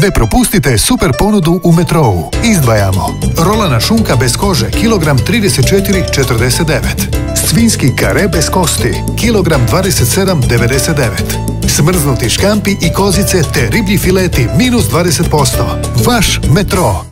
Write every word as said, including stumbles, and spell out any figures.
Ne propustite super ponudu u Metrou. Izdvajamo rolana šunka bez kože, kilogram trideset četiri četrdeset devet. Svinjski kare bez kosti, kilogram dvadeset sedam devedeset devet. Smrznuti škampi i kozice te riblji fileti minus dvadeset posto. Vaš Metro.